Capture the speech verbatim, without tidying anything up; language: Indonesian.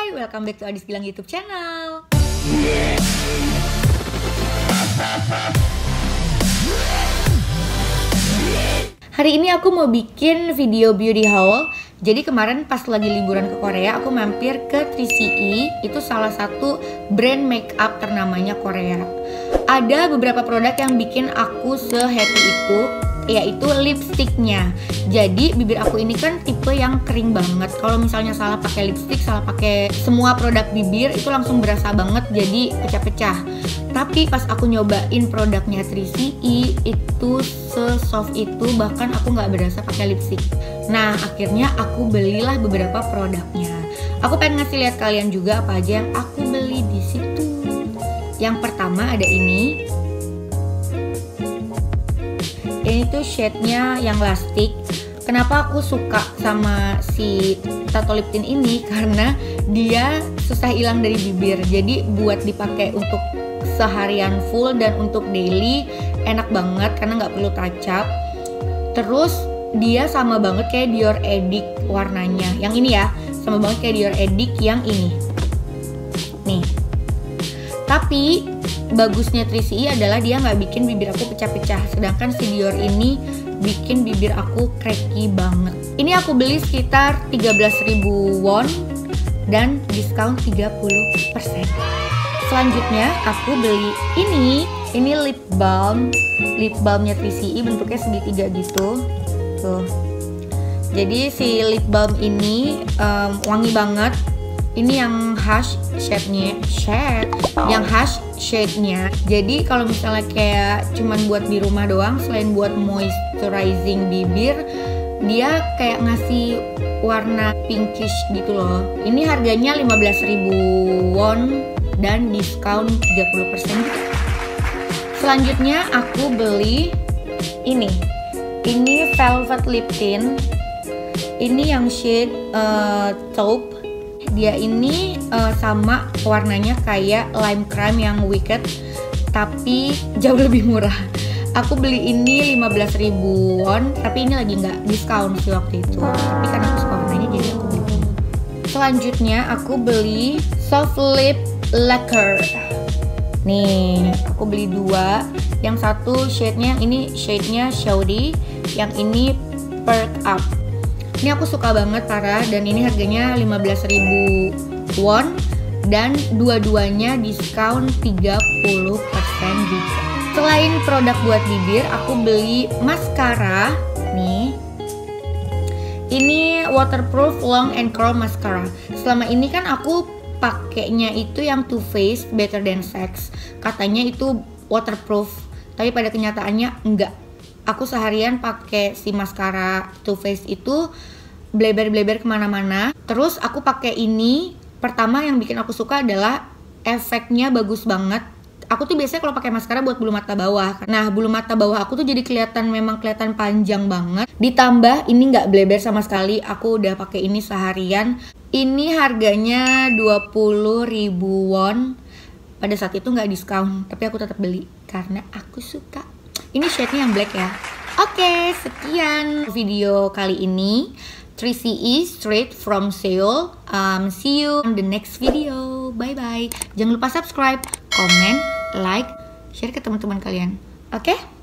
Hai, welcome back to Adis Gilang YouTube channel. Hari ini aku mau bikin video beauty haul. Jadi kemarin pas lagi liburan ke Korea, aku mampir ke three C E. Itu salah satu brand makeup ternamanya Korea. Ada beberapa produk yang bikin aku se-happy itu, yaitu lipstiknya. Jadi bibir aku ini kan tipe yang kering banget. Kalau misalnya salah pakai lipstik, salah pakai semua produk bibir, itu langsung berasa banget jadi pecah-pecah. Tapi pas aku nyobain produknya three C E, itu se-soft itu, bahkan aku nggak berasa pakai lipstik. Nah, akhirnya aku belilah beberapa produknya. Aku pengen ngasih lihat kalian juga apa aja yang aku beli di situ. Yang pertama ada ini. Ini tuh shade-nya yang lastik. Kenapa aku suka sama si Tattoo Lip Tint ini? Karena dia susah hilang dari bibir. Jadi buat dipakai untuk seharian full dan untuk daily enak banget karena nggak perlu touch up. Terus dia sama banget kayak Dior Addict warnanya. Yang ini ya, sama banget kayak Dior Addict yang ini. Nih. Tapi bagusnya three C E adalah dia nggak bikin bibir aku pecah-pecah. Sedangkan si Dior ini bikin bibir aku cracky banget. Ini aku beli sekitar tiga belas ribu won dan diskon tiga puluh persen. Selanjutnya aku beli ini. Ini lip balm. Lip balmnya three C E bentuknya segitiga gitu. Tuh. Jadi si lip balm ini um, wangi banget. Ini yang harsh shade-nya, shade, yang harsh shade-nya. Jadi kalau misalnya kayak cuman buat di rumah doang, selain buat moisturizing bibir, dia kayak ngasih warna pinkish gitu loh. Ini harganya lima belas ribu won dan diskon tiga puluh persen gitu. Selanjutnya aku beli ini. Ini Velvet Lip Tint. Ini yang shade uh, taupe. Dia ini uh, sama warnanya kayak lime crime yang Wicked, tapi jauh lebih murah. Aku beli ini lima belas ribu won, tapi ini lagi nggak diskon sih waktu itu. Tapi karena aku suka warnanya jadi aku beli. Selanjutnya aku beli soft lip lacquer. Nih, aku beli dua. Yang satu shade-nya, ini shade-nya Shawty, yang ini Perk Up. Ini aku suka banget parah, dan ini harganya lima belas ribu won dan dua-duanya diskon tiga puluh persen juga. Selain produk buat bibir, aku beli maskara nih. Ini waterproof long and curl mascara. Selama ini kan aku pakainya itu yang Too Faced Better Than Sex. Katanya itu waterproof, tapi pada kenyataannya enggak. Aku seharian pakai si maskara Too Faced itu bleber-bleber kemana-mana. Terus aku pakai ini. Pertama yang bikin aku suka adalah efeknya bagus banget. Aku tuh biasanya kalau pakai maskara buat bulu mata bawah. Nah, bulu mata bawah aku tuh jadi kelihatan, memang kelihatan panjang banget. Ditambah ini nggak bleber sama sekali. Aku udah pakai ini seharian. Ini harganya dua puluh ribu won. Pada saat itu nggak diskon, tapi aku tetap beli karena aku suka. Ini shade-nya yang black ya. Oke, sekian video kali ini. three C E straight from Seoul. Um, see you on the next video. Bye bye. Jangan lupa subscribe, comment, like, share ke teman-teman kalian. Oke?